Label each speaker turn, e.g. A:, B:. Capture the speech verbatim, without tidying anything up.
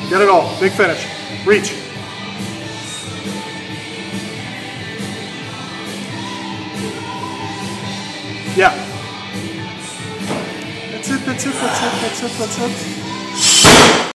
A: Get it all. Big finish. Reach. Yeah. That's it, that's it, that's it, that's it, that's it.